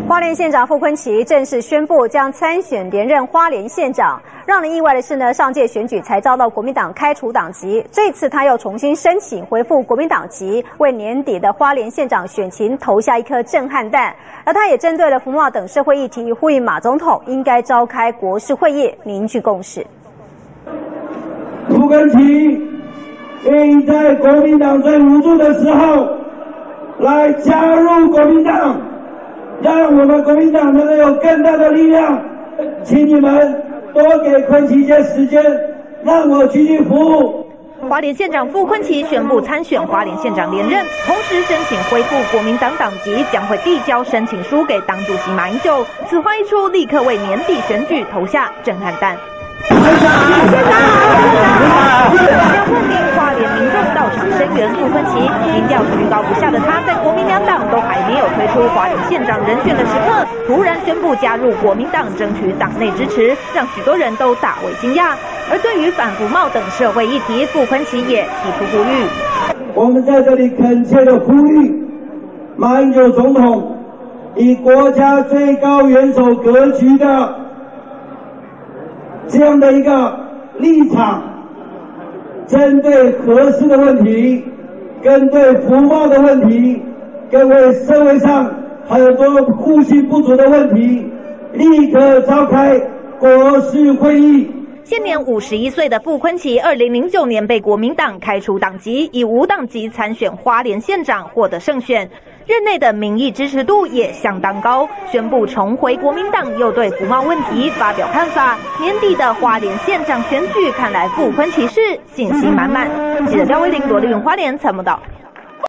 花莲县长傅昆萁正式宣布将参选连任花莲县长。让人意外的是呢，上届选举才遭到国民党开除党籍，这次他又重新申请恢复国民党籍，为年底的花莲县长选情投下一颗震撼弹。而他也针对了服贸等社会议题，呼吁马总统应该召开国事会议，凝聚共识。 傅昆萁愿意在国民党最无助的时候来加入国民党，让我们国民党能够有更大的力量，请你们多给昆萁一些时间，让我继续服务。 花莲县长傅昆萁宣布参选花莲县长连任，同时申请恢复国民党党籍，将会递交申请书给党主席马英九。此话一出，立刻为年底选举投下震撼弹。要问名花莲民众到场声援傅昆萁，民调居高不下的他，在国民两党都还没有推出花莲县长人选的时刻，突然宣布加入国民党，争取党内支持，让许多人都大为惊讶。而对于反服贸等社会议题，傅昆萁也提出呼吁。 我们在这里恳切的呼吁马英九总统，以国家最高元首格局的这样的一个立场，针对核四的问题，跟对服贸的问题，跟为社会上很多互信不足的问题，立刻召开国事会议。 现年51岁的傅昆萁，2009年被国民党开除党籍，以无党籍参选花莲县长，获得胜选。任内的民意支持度也相当高，宣布重回国民党，又对服贸问题发表看法。年底的花莲县长选举，看来傅昆萁是信心满满。记者廖威玲、罗丽云花莲采访报道。